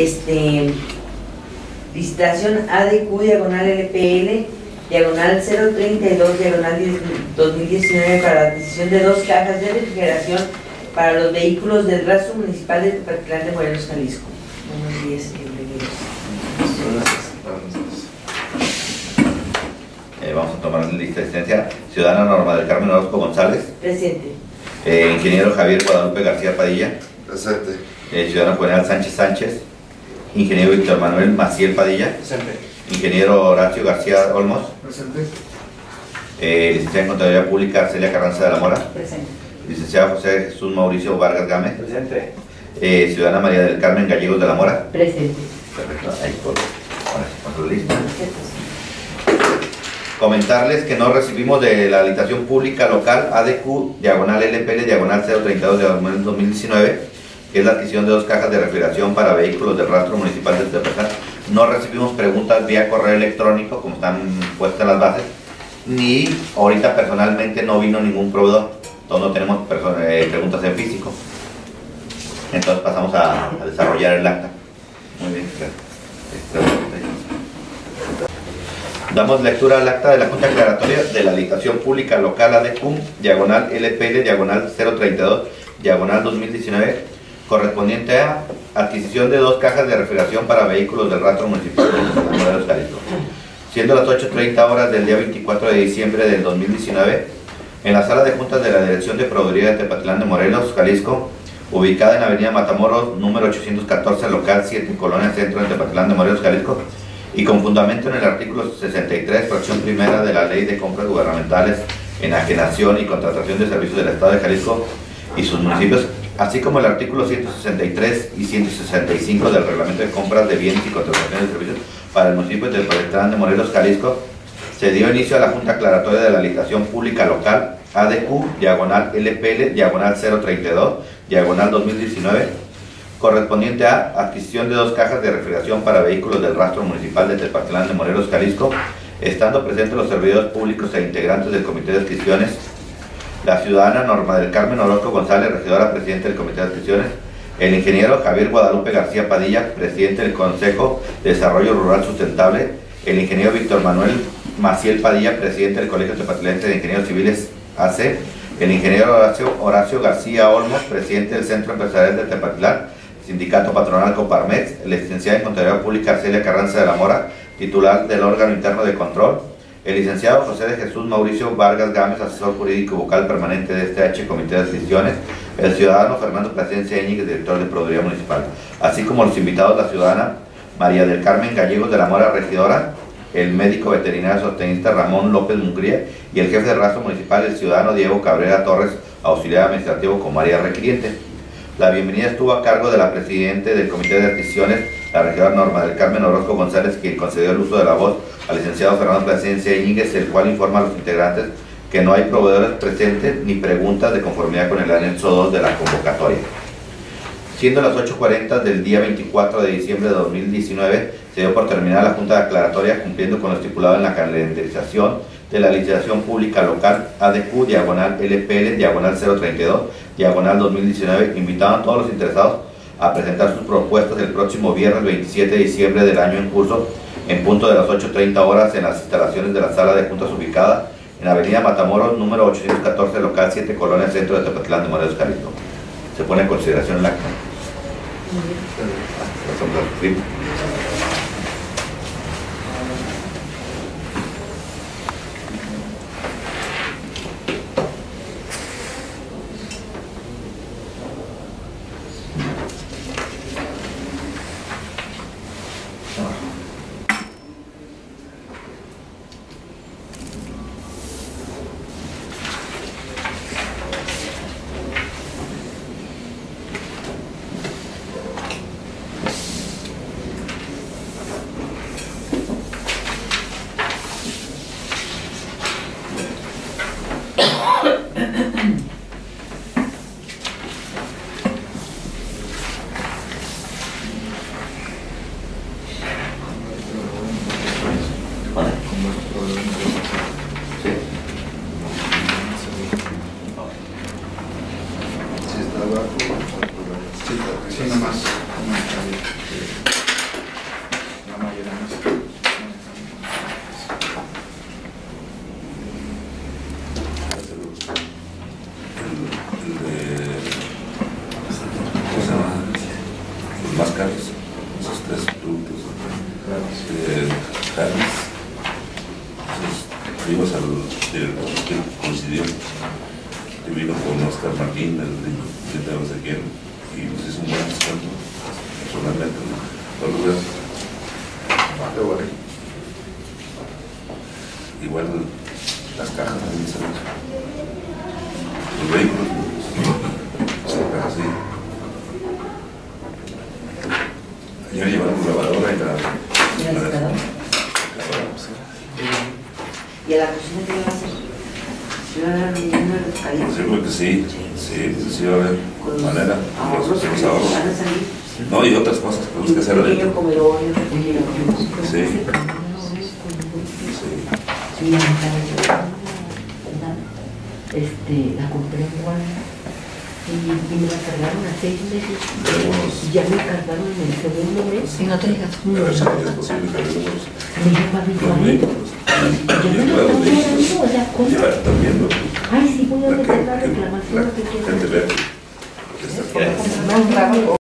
licitación ADQ diagonal LPL diagonal 032 diagonal 2019 para la adquisición de 2 cajas de refrigeración para los vehículos del rastro municipal de Tepatitlán de Morelos, Jalisco. Buenos días, bienvenidos. Vamos a tomar lista de asistencia. Ciudadana Norma del Carmen Orozco González. Presente. Ingeniero Javier Guadalupe García Padilla. Presente. Ciudadano Juvenal Sánchez Sánchez. Ingeniero Víctor Manuel Maciel Padilla. Presente. Ingeniero Horacio García Olmos. Presente. Licenciada en Contaduría Pública Arcelia Carranza de la Mora. Presente. Licenciado José Jesús Mauricio Vargas Gámez. Presente. Ciudadana María del Carmen Gallegos de la Mora. Presente. Perfecto, ahí por lista. Comentarles que no recibimos de la licitación pública local ADQ diagonal LPL diagonal 032 diagonal 2019, que es la adquisición de 2 cajas de refrigeración para vehículos del rastro municipal de Tepatitlán. No recibimos preguntas vía correo electrónico como están puestas en las bases, ni ahorita personalmente no vino ningún proveedor, entonces no tenemos preguntas en físico. Entonces pasamos a desarrollar el acta. Muy bien, gracias. Damos lectura al acta de la Junta Aclaratoria de la Licitación Pública Local ADQ, diagonal LPL, diagonal 032, diagonal 2019, correspondiente a adquisición de 2 cajas de refrigeración para vehículos del rastro municipal de Morelos, Jalisco. Siendo las 8:30 horas del día 24 de diciembre del 2019, en la sala de juntas de la Dirección de Proveeduría de Tepatitlán de Morelos, Jalisco, ubicada en Avenida Matamoros, número 814, local 7, Colonia Centro de Tepatitlán de Morelos, Jalisco, y con fundamento en el artículo 63, fracción primera de la Ley de Compras Gubernamentales, Enajenación y Contratación de Servicios del Estado de Jalisco y sus municipios, así como el artículo 163 y 165 del Reglamento de Compras de Bienes y Contratación de Servicios para el municipio de Tepatitlán de Morelos, Jalisco, se dio inicio a la Junta Aclaratoria de la Licitación Pública Local ADQ, diagonal LPL, diagonal 032, diagonal 2019, correspondiente a adquisición de 2 cajas de refrigeración para vehículos del rastro municipal de Tepatitlán de Morelos, Jalisco, estando presentes los servidores públicos e integrantes del Comité de Adquisiciones, la ciudadana Norma del Carmen Orozco González, regidora presidente del Comité de Adquisiciones, el ingeniero Javier Guadalupe García Padilla, presidente del Consejo de Desarrollo Rural Sustentable, el ingeniero Víctor Manuel Maciel Padilla, presidente del Colegio Tepatilense de Ingenieros Civiles AC, el ingeniero Horacio García Olmos, presidente del Centro Empresarial de Tepatitlán, Sindicato Patronal Coparmex, la licenciada en Contaduría Pública Arcelia Carranza de la Mora, titular del órgano interno de control, el licenciado José de Jesús Mauricio Vargas Gámez, asesor jurídico vocal permanente de este Comité de Adquisiciones, el ciudadano Fernando Plasencia Íñiguez, director de Proveeduría Municipal, así como los invitados, la ciudadana María del Carmen Gallegos de la Mora, regidora, el médico veterinario sostenista Ramón López Mungría y el jefe de rastro municipal, el ciudadano Diego Cabrera Torres, auxiliar administrativo como área requiriente. La bienvenida estuvo a cargo de la presidente del Comité de Adquisiciones, la regidora Norma del Carmen Orozco González, quien concedió el uso de la voz al licenciado Fernando Plasencia Íñiguez, el cual informa a los integrantes que no hay proveedores presentes ni preguntas de conformidad con el anexo 2 de la convocatoria. Siendo las 8:40 del día 24 de diciembre de 2019, se dio por terminada la Junta de Aclaratoria, cumpliendo con lo estipulado en la calendarización de la licitación pública local ADQ, diagonal LPL, diagonal 032, diagonal 2019, invitando a todos los interesados a presentar sus propuestas el próximo viernes 27 de diciembre del año en curso, en punto de las 8:30 horas en las instalaciones de la sala de juntas ubicada en Avenida Matamoros, número 814, local 7, Colonia Centro de Tepatitlán de Morelos, Jalisco. Se pone en consideración el acta. Sí, nada más. más caros, esos tres productos. Harris, fuimos al director que coincidió, que vino con Oscar Martín, el presidente de no sé quién, y nos hizo un buen descuento, personalmente, en todo lugar. Igual las cajas también se los vehículos, las cajas sí. Ayer llevaron una lavadora y la secadora. ¿Y a la cocina qué le va a hacer? ¿Se va a dar un recadito? Pues yo creo que sí, sí va a haber manera, los ahorros. ¿Van a salir? No, y otras cosas que tenemos que hacer Pequeño adentro. comedor, refrigerador. Sí. Sí, la compré en Walmart y me la cargaron a 6 meses. Tenemos, Ya me cargaron en el segundo mes. Y no te digas. a ver si es posible que algunos Me llama mi los marido. vehículos. Yo me lo Llevar los estoy vehículos. dando, o sea, ¿cómo? Llevar también lo Ay, sí, voy a meter la que reclamación. la gente vea que está Más rápido.